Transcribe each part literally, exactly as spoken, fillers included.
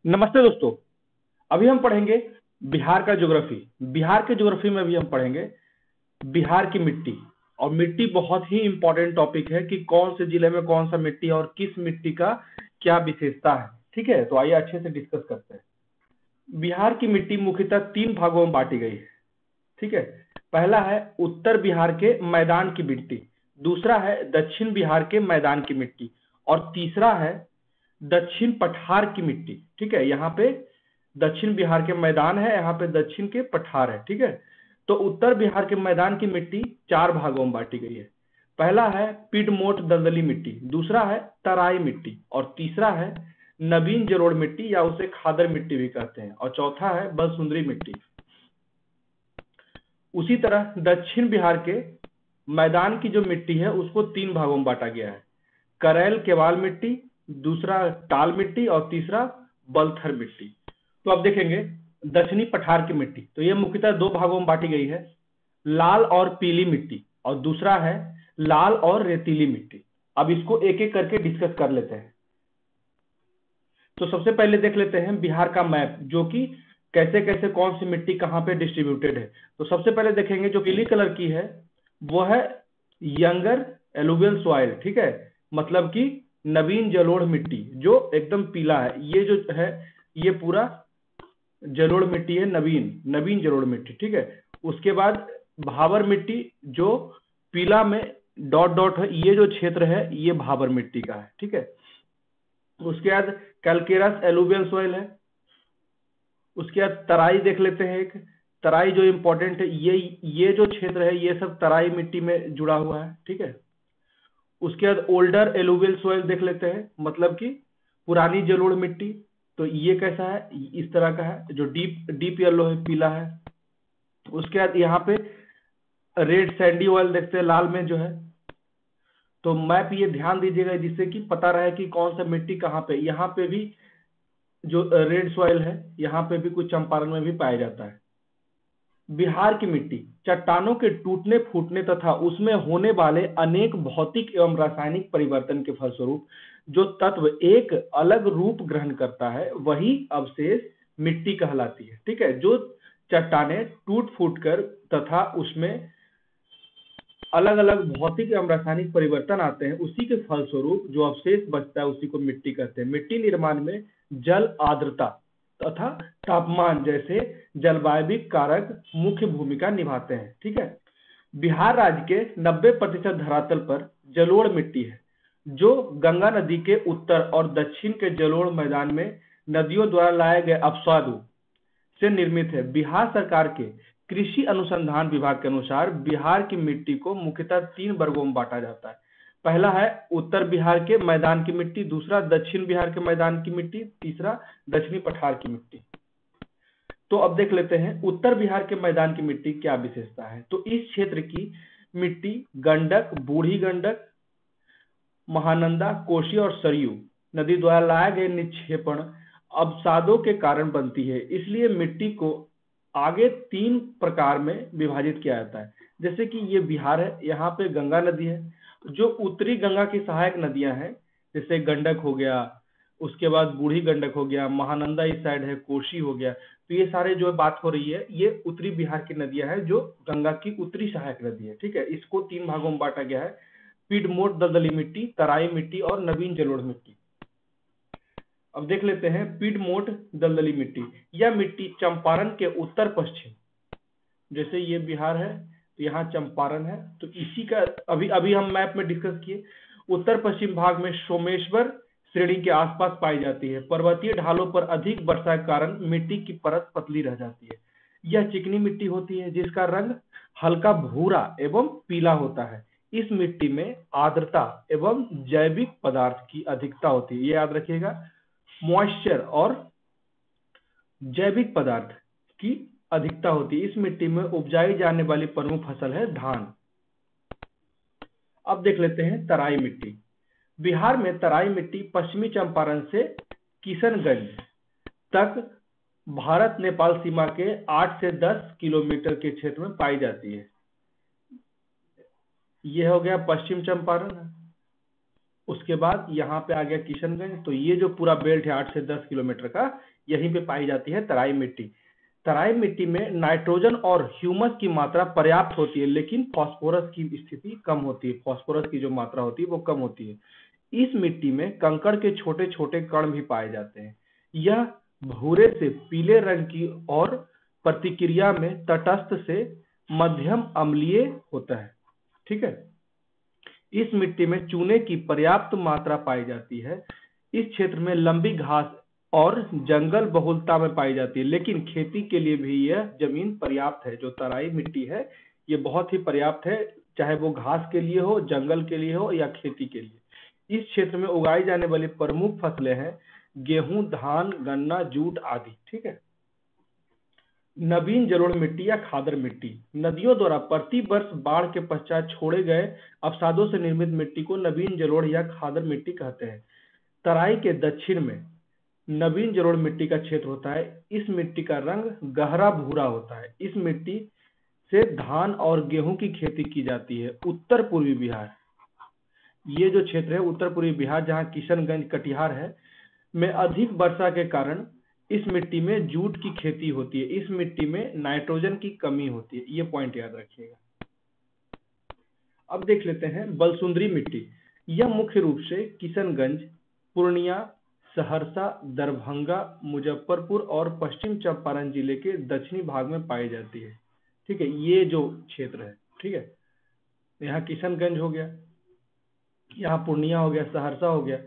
नमस्ते दोस्तों। अभी हम पढ़ेंगे बिहार का ज्योग्राफी। बिहार के ज्योग्राफी में अभी हम पढ़ेंगे बिहार की मिट्टी। और मिट्टी बहुत ही इंपॉर्टेंट टॉपिक है कि कौन से जिले में कौन सा मिट्टी और किस मिट्टी का क्या विशेषता है। ठीक है, तो आइए अच्छे से डिस्कस करते हैं। बिहार की मिट्टी मुख्यतः तीन भागों में बांटी गई है। ठीक है, पहला है उत्तर बिहार के मैदान की मिट्टी, दूसरा है दक्षिण बिहार के मैदान की मिट्टी और तीसरा है दक्षिण पठार की मिट्टी। ठीक है, यहाँ पे दक्षिण बिहार के मैदान है, यहाँ पे दक्षिण के पठार है। ठीक है, तो उत्तर बिहार के मैदान की मिट्टी चार भागों में बांटी गई है। पहला है पिडमोट दलदली मिट्टी, दूसरा है तराई मिट्टी और तीसरा है नवीन जलोढ़ मिट्टी या उसे खादर मिट्टी भी कहते हैं और चौथा है बलसुंदरी मिट्टी। उसी तरह दक्षिण बिहार के मैदान की जो मिट्टी है उसको तीन भागों में बांटा गया है। करैल केवाल मिट्टी, दूसरा टाल मिट्टी और तीसरा बलथर मिट्टी। तो अब देखेंगे दक्षिणी पठार की मिट्टी, तो यह मुख्यतः दो भागों में बांटी गई है, लाल और पीली मिट्टी और दूसरा है लाल और रेतीली मिट्टी। अब इसको एक एक करके डिस्कस कर लेते हैं। तो सबसे पहले देख लेते हैं बिहार का मैप, जो कि कैसे कैसे कौन सी मिट्टी कहाँ पे डिस्ट्रीब्यूटेड है। तो सबसे पहले देखेंगे जो पीली कलर की है वो है यंगर एलुवियल सॉइल। ठीक है, मतलब कि नवीन जलोढ़ मिट्टी जो एकदम पीला है। ये जो है ये पूरा जलोढ़ मिट्टी है, नवीन नवीन जलोढ़ मिट्टी। ठीक है, उसके बाद भाबर मिट्टी जो पीला में डॉट डॉट है, ये जो क्षेत्र है ये भाबर मिट्टी का है। ठीक है, उसके बाद कैलकेरस एलुवियल सॉइल है। उसके बाद तराई देख लेते हैं। एक तराई जो इंपॉर्टेंट है, ये ये जो क्षेत्र है ये सब तराई मिट्टी में जुड़ा हुआ है। ठीक है, उसके बाद ओल्डर एलुवियल सॉइल देख लेते हैं, मतलब कि पुरानी जलोढ़ मिट्टी। तो ये कैसा है, इस तरह का है जो डीप डीप येलो है, पीला है। उसके बाद यहाँ पे रेड सैंडी ऑयल देखते हैं, लाल में जो है। तो मैप ये ध्यान दीजिएगा जिससे कि पता रहे कि कौन सा मिट्टी कहाँ पे। यहाँ पे भी जो रेड सॉइल है यहाँ पे भी कुछ चंपारण में भी पाया जाता है। बिहार की मिट्टी चट्टानों के टूटने फूटने तथा उसमें होने वाले अनेक भौतिक एवं रासायनिक परिवर्तन के फलस्वरूप जो तत्व एक अलग रूप ग्रहण करता है वही अवशेष मिट्टी कहलाती है। ठीक है, जो चट्टाने टूट फूट कर तथा उसमें अलग अलग भौतिक एवं रासायनिक परिवर्तन आते हैं उसी के फलस्वरूप जो अवशेष बचता है उसी को मिट्टी कहते हैं। मिट्टी निर्माण में जल, आर्द्रता तथा तापमान जैसे जलवायविक कारक मुख्य भूमिका निभाते हैं। ठीक है, बिहार राज्य के नब्बे प्रतिशत धरातल पर जलोढ़ मिट्टी है जो गंगा नदी के उत्तर और दक्षिण के जलोढ़ मैदान में नदियों द्वारा लाए गए अपसादों से निर्मित है। बिहार सरकार के कृषि अनुसंधान विभाग के अनुसार बिहार की मिट्टी को मुख्यतः तीन वर्गों में बांटा जाता है। पहला है उत्तर बिहार के मैदान की मिट्टी, दूसरा दक्षिण बिहार के मैदान की मिट्टी, तीसरा दक्षिणी पठार की मिट्टी। तो अब देख लेते हैं उत्तर बिहार के मैदान की मिट्टी क्या विशेषता है। तो इस क्षेत्र की मिट्टी गंडक, बूढ़ी गंडक, महानंदा, कोसी और सरयू नदी द्वारा लाए गए निक्षेपण अवसादों के कारण बनती है। इसलिए मिट्टी को आगे तीन प्रकार में विभाजित किया जाता है। जैसे कि ये बिहार है, यहाँ पे गंगा नदी है, जो उत्तरी गंगा की सहायक नदियां हैं जैसे गंडक हो गया, उसके बाद बूढ़ी गंडक हो गया, महानंदा इस साइड है, कोसी हो गया। तो ये सारे जो बात हो रही है ये उत्तरी बिहार की नदियां हैं जो गंगा की उत्तरी सहायक नदी है। ठीक है, इसको तीन भागों में बांटा गया है, पिडमोट दलदली मिट्टी, तराई मिट्टी और नवीन जलोढ़ मिट्टी। अब देख लेते हैं पिडमोट दलदली मिट्टी। यह मिट्टी चंपारण के उत्तर पश्चिम, जैसे ये बिहार है तो यहाँ चंपारण है, तो इसी का अभी अभी हम मैप में डिस्कस किए। उत्तर पश्चिम भाग में सोमेश्वर श्रेणी के आसपास पाई जाती है। पर्वतीय ढालों पर अधिक वर्षा के कारण मिट्टी की परत पतली रह जाती है। यह चिकनी मिट्टी होती है जिसका रंग हल्का भूरा एवं पीला होता है। इस मिट्टी में आर्द्रता एवं जैविक पदार्थ की अधिकता होती है, ये याद रखिएगा। मॉइस्चर और जैविक पदार्थ की अधिकता होती है। इस मिट्टी में उपजाई जाने वाली प्रमुख फसल है धान। अब देख लेते हैं तराई मिट्टी। बिहार में तराई मिट्टी पश्चिमी चंपारण से किशनगंज तक भारत नेपाल सीमा के आठ से दस किलोमीटर के क्षेत्र में पाई जाती है। यह हो गया पश्चिम चंपारण। उसके बाद यहाँ पे आ गया किशनगंज। तो ये जो पूरा बेल्ट है आठ से दस किलोमीटर का, यहीं पे पाई जाती है तराई मिट्टी। तराई मिट्टी में नाइट्रोजन और ह्यूमस की मात्रा पर्याप्त होती है, लेकिन फास्फोरस की स्थिति कम होती है। फास्फोरस की जो मात्रा होती है वो कम होती है। इस मिट्टी में कंकड़ के छोटे छोटे कण भी पाए जाते हैं। यह भूरे से पीले रंग की और प्रतिक्रिया में तटस्थ से मध्यम अम्लीय होता है। ठीक है। इस मिट्टी में चूने की पर्याप्त मात्रा पाई जाती है। इस क्षेत्र में लंबी घास और जंगल बहुलता में पाई जाती है, लेकिन खेती के लिए भी यह जमीन पर्याप्त है। जो तराई मिट्टी है ये बहुत ही पर्याप्त है, चाहे वो घास के लिए हो, जंगल के लिए हो या खेती के लिए। इस क्षेत्र में उगाई जाने वाली प्रमुख फसलें हैं गेहूं, धान, गन्ना, जूट आदि। ठीक है। नवीन जलोढ़ मिट्टी या खादर मिट्टी, नदियों द्वारा प्रति वर्ष बाढ़ के पश्चात छोड़े गए अवसादों से निर्मित मिट्टी को नवीन जलोढ़ या खादर मिट्टी कहते हैं। तराई के दक्षिण में नवीन जलोढ़ मिट्टी का क्षेत्र होता है। इस मिट्टी का रंग गहरा भूरा होता है। इस मिट्टी से धान और गेहूं की खेती की जाती है। उत्तर पूर्वी बिहार, ये जो क्षेत्र है उत्तर पूर्वी बिहार जहां किशनगंज, कटिहार है, में अधिक वर्षा के कारण इस मिट्टी में जूट की खेती होती है। इस मिट्टी में नाइट्रोजन की कमी होती है, ये पॉइंट याद रखिएगा। अब देख लेते हैं बलसुंदरी मिट्टी। यह मुख्य रूप से किशनगंज, पूर्णिया, सहरसा, दरभंगा, मुजफ्फरपुर और पश्चिम चंपारण जिले के दक्षिणी भाग में पाई जाती है। ठीक है, ये जो क्षेत्र है। ठीक है, यहाँ किशनगंज हो गया, यहाँ पूर्णिया हो गया, सहरसा हो गया,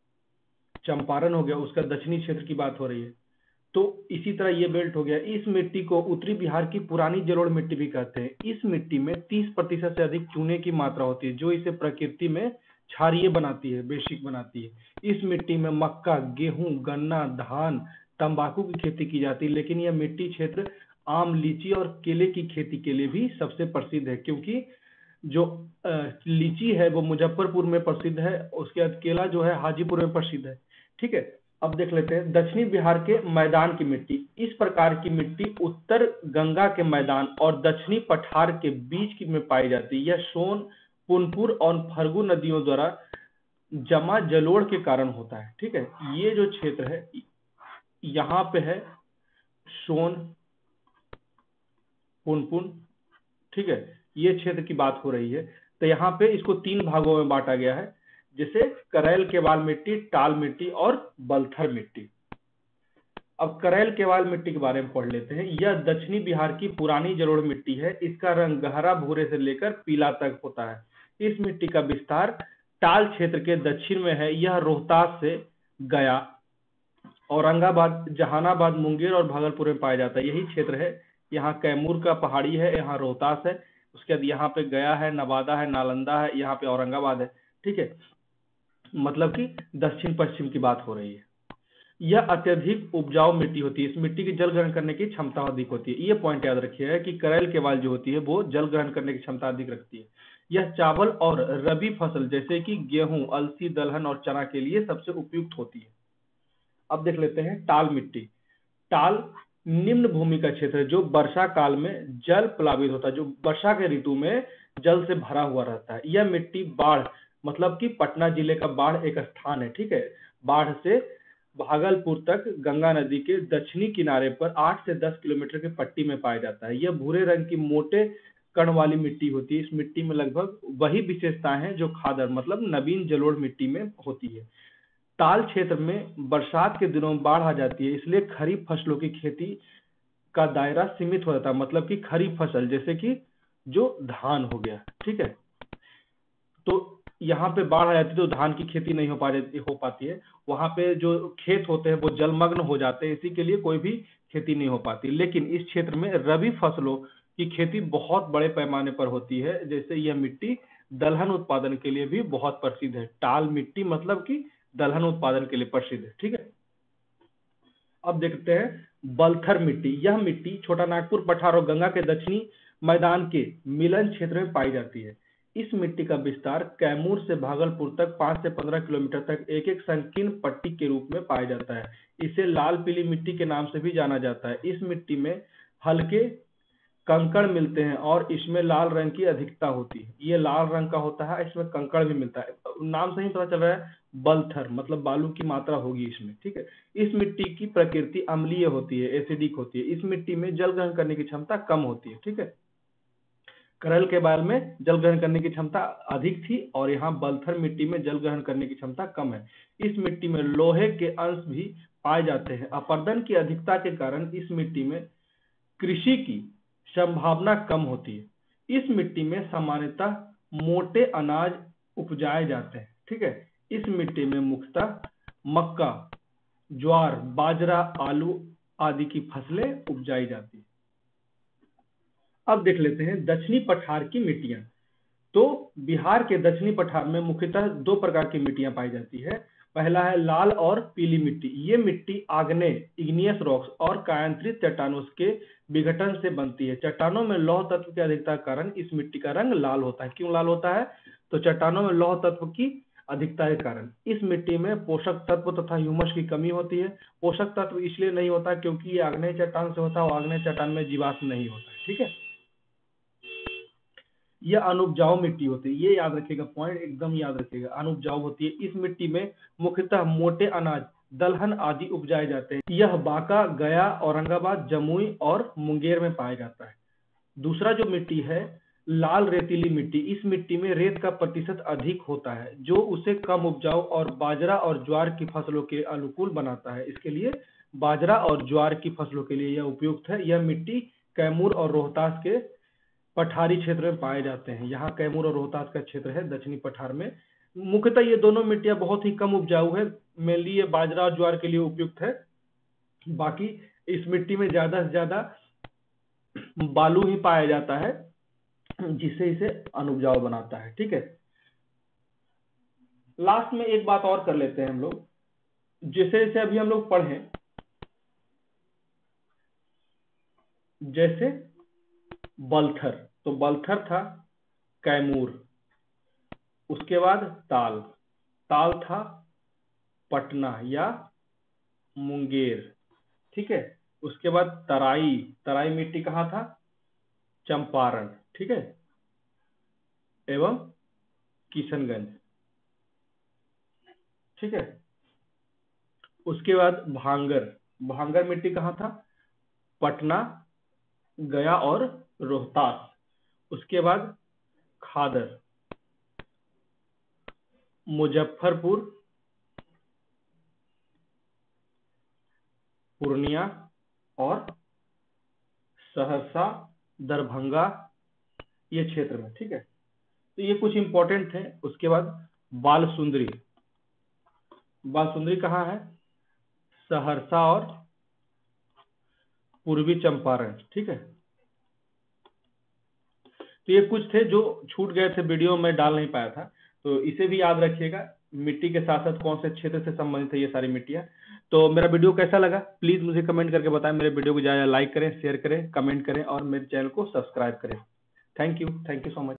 चंपारण हो गया, उसका दक्षिणी क्षेत्र की बात हो रही है। तो इसी तरह ये बेल्ट हो गया। इस मिट्टी को उत्तरी बिहार की पुरानी जलोढ़ मिट्टी भी कहते हैं। इस मिट्टी में तीस प्रतिशत से अधिक चूने की मात्रा होती है, जो इसे प्रकृति में क्षारीय बनाती है, बेसिक बनाती है। इस मिट्टी में मक्का, गेहूं, गन्ना, धान, तंबाकू की खेती की जाती है, लेकिन यह मिट्टी क्षेत्र आम, लीची और केले की खेती के लिए भी सबसे प्रसिद्ध है, क्योंकि जो लीची है वो मुजफ्फरपुर में प्रसिद्ध है, उसके बाद केला जो है हाजीपुर में प्रसिद्ध है। ठीक है। अब देख लेते हैं दक्षिणी बिहार के मैदान की मिट्टी। इस प्रकार की मिट्टी उत्तर गंगा के मैदान और दक्षिणी पठार के बीच की में पाई जाती है। यह सोन, पुनपुर और फर्गु नदियों द्वारा जमा जलोढ़ के कारण होता है। ठीक है, ये जो क्षेत्र है यहाँ पे है सोन, पुनपुन। ठीक है, ये क्षेत्र की बात हो रही है। तो यहाँ पे इसको तीन भागों में बांटा गया है, जैसे करैल केवाल मिट्टी, टाल मिट्टी और बलथर मिट्टी। अब करैल केवाल मिट्टी के बारे में पढ़ लेते हैं। यह दक्षिणी बिहार की पुरानी जलोढ़ मिट्टी है। इसका रंग गहरा भूरे से लेकर पीला तक होता है। इस मिट्टी का विस्तार टाल क्षेत्र के दक्षिण में है। यह रोहतास से गया, औरंगाबाद, जहानाबाद, मुंगेर और भागलपुर में पाया जाता है। यही क्षेत्र है। यहाँ कैमूर का पहाड़ी है, यहाँ रोहतास है, उसके बाद यहाँ पे गया है, नवादा है, नालंदा है, यहाँ पे औरंगाबाद है। ठीक है, मतलब कि दक्षिण पश्चिम की बात हो रही है। यह अत्यधिक उपजाऊ मिट्टी होती है। इस मिट्टी की जल ग्रहण करने की क्षमता अधिक होती है। ये पॉइंट याद रखिएगा कि करैल केवाल जो होती है वो जल ग्रहण करने की क्षमता अधिक रखती है। यह चावल और रबी फसल जैसे कि गेहूं, अलसी, दलहन और चना के लिए सबसे उपयुक्त होती है। अब देख लेते हैं टाल मिट्टी। टाल निम्न भूमि का क्षेत्र है जो वर्षा काल में जल प्लावित होता है, जो वर्षा के ऋतु में जल से भरा हुआ रहता है। यह मिट्टी बाढ़, मतलब कि पटना जिले का बाढ़ एक स्थान है। ठीक है, बाढ़ से भागलपुर तक गंगा नदी के दक्षिणी किनारे पर आठ से दस किलोमीटर की पट्टी में पाया जाता है। यह भूरे रंग की मोटे कण वाली मिट्टी होती है। इस मिट्टी में लगभग वही विशेषताएं हैं जो खादर, मतलब नवीन जलोढ़ मिट्टी में होती है। टाल क्षेत्र में बरसात के दिनों में बाढ़ आ जाती है, इसलिए खरीफ फसलों की खेती का दायरा सीमित हो जाता है। मतलब कि खरीफ फसल जैसे कि जो धान हो गया। ठीक है, तो यहाँ पे बाढ़ आ जाती है तो धान की खेती नहीं हो पा हो पाती है। वहां पे जो खेत होते हैं वो जलमग्न हो जाते हैं, इसी के लिए कोई भी खेती नहीं हो पाती। लेकिन इस क्षेत्र में रबी फसलों की खेती बहुत बड़े पैमाने पर होती है। जैसे यह मिट्टी दलहन उत्पादन के लिए भी बहुत प्रसिद्ध है। टाल मिट्टी मतलब कि दलहन उत्पादन के लिए प्रसिद्ध है। ठीक है, अब देखते हैं बलथर मिट्टी। यह मिट्टी छोटा नागपुर, पठार और गंगा के दक्षिणी मैदान के मिलन क्षेत्र में पाई जाती है। इस मिट्टी का विस्तार कैमूर से भागलपुर तक पाँच से पंद्रह किलोमीटर तक एक एक संकीर्ण पट्टी के रूप में पाया जाता है। इसे लाल पीली मिट्टी के नाम से भी जाना जाता है। इस मिट्टी में हल्के कंकड़ मिलते हैं और इसमें लाल रंग की अधिकता होती है। ये लाल रंग का होता है, इसमें कंकड़ भी मिलता है। नाम से ही पता चल रहा है बलथर मतलब बालू की मात्रा होगी इसमें, ठीक है। इस मिट्टी की प्रकृति अम्लीय होती है, एसिडिक होती है। इस मिट्टी में जल ग्रहण करने की क्षमता कम होती है, ठीक है। करैल के बाल में जल ग्रहण करने की क्षमता अधिक थी और यहाँ बलथर मिट्टी में जल ग्रहण करने की क्षमता कम है। इस मिट्टी में लोहे के अंश भी पाए जाते हैं। अपर्दन की अधिकता के कारण इस मिट्टी में कृषि की संभावना कम होती है। इस मिट्टी में सामान्यतः मोटे अनाज उपजाए जाते हैं, ठीक है। इस मिट्टी में मुख्यतः मक्का, ज्वार, बाजरा, आलू आदि की फसलें उपजाई जाती है। अब देख लेते हैं दक्षिणी पठार की मिट्टियां। तो बिहार के दक्षिणी पठार में मुख्यतः दो प्रकार की मिट्टियां पाई जाती है। पहला है लाल और पीली मिट्टी। ये मिट्टी आग्नेय इग्नियस रॉक्स और कायांतरित चट्टानों के विघटन से बनती है। चट्टानों में लौह तत्व की अधिकता के कारण इस मिट्टी का रंग लाल होता है। क्यों लाल होता है? तो चट्टानों में लौह तत्व की अधिकता के कारण। इस मिट्टी में पोषक तत्व तथा ह्यूमस की कमी होती है। पोषक तत्व इसलिए नहीं होता क्योंकि ये आग्नेय चट्टान से होता है और आग्नेय चट्टान में जीवाश्म नहीं होता है, ठीक है। यह अनुपजाऊ मिट्टी होती है, ये याद रखिएगा, पॉइंट एकदम याद रखिएगा, अनुपजाऊ होती है। इस मिट्टी में मुख्यतः मोटे अनाज, दलहन आदि उपजाए जाते हैं। यह बांका, गया, औरंगाबाद, जमुई और मुंगेर में पाया जाता है। दूसरा जो मिट्टी है लाल रेतीली मिट्टी। इस मिट्टी में रेत का प्रतिशत अधिक होता है जो उसे कम उपजाऊ और बाजरा और ज्वार की फसलों के अनुकूल बनाता है। इसके लिए बाजरा और ज्वार की फसलों के लिए यह उपयुक्त है। यह मिट्टी कैमूर और रोहतास के पठारी क्षेत्र में पाए जाते हैं। यहाँ कैमूर और रोहतास का क्षेत्र है दक्षिणी पठार में। मुख्यतः ये दोनों मिट्टियां बहुत ही कम उपजाऊ है। मेनली ये बाजरा और ज्वार के लिए उपयुक्त है। बाकी इस मिट्टी में ज्यादा से ज्यादा बालू ही पाया जाता है जिससे इसे अनुपजाऊ बनाता है, ठीक है। लास्ट में एक बात और कर लेते हैं हम लोग, जैसे जैसे अभी हम लोग पढ़े, जैसे बलथर, तो बलथर था कैमूर, उसके बाद ताल, ताल था पटना या मुंगेर, ठीक है। उसके बाद तराई, तराई मिट्टी कहाँ था? चंपारण, ठीक है, एवं किशनगंज, ठीक है। उसके बाद भांगर, भांगर मिट्टी कहाँ था? पटना, गया और रोहतास। उसके बाद खादर, मुजफ्फरपुर, पूर्णिया और सहरसा, दरभंगा, ये क्षेत्र में, ठीक है। तो ये कुछ इंपॉर्टेंट थे। उसके बाद बालसुंदरी, बालसुंदरी कहाँ है? सहरसा और पूर्वी चंपारण, ठीक है। तो ये कुछ थे जो छूट गए थे, वीडियो में डाल नहीं पाया था, तो इसे भी याद रखिएगा। मिट्टी के साथ साथ कौन से क्षेत्र से संबंधित है ये सारी मिट्टियां। तो मेरा वीडियो कैसा लगा प्लीज मुझे कमेंट करके बताएं। मेरे वीडियो को ज्यादा लाइक करें, शेयर करें, कमेंट करें और मेरे चैनल को सब्सक्राइब करें। Thank you, thank you so much.